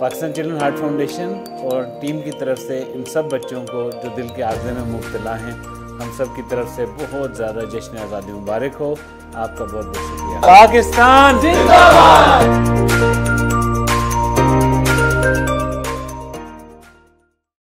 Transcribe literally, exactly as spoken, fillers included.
Pakistan children heart foundation और team की तरफ से इन सब बच्चों को जो दिल के आर्जे में मुब्तला हैं, हम सब की तरफ से बहुत ज़्यादा जश्न आज़ादी मुबारक हो। आपका बहुत बहुत शुक्रिया। पाकिस्तान जिंदाबाद।